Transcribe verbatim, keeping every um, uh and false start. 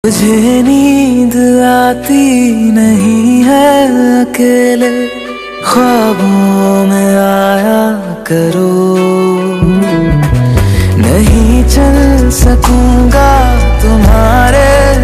मुझे नींद आती नहीं है, अकेले ख्वाबों में आया करो। नहीं चल सकूंगा तुम्हारे